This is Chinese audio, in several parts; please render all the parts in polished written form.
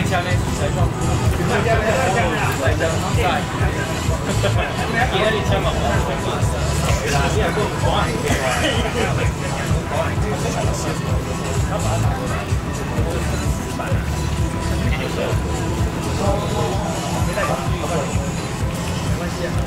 枪呢？来枪在。今仔日枪嘛，啦，你也够寒。没关系啊。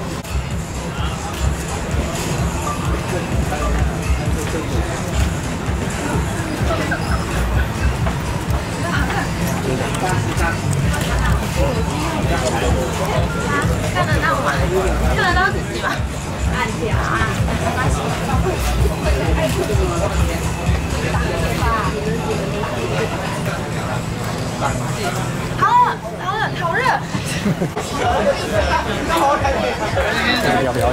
看得到吗？看得到自己吗？按掉啊！好冷，好冷，好热！ 要不要？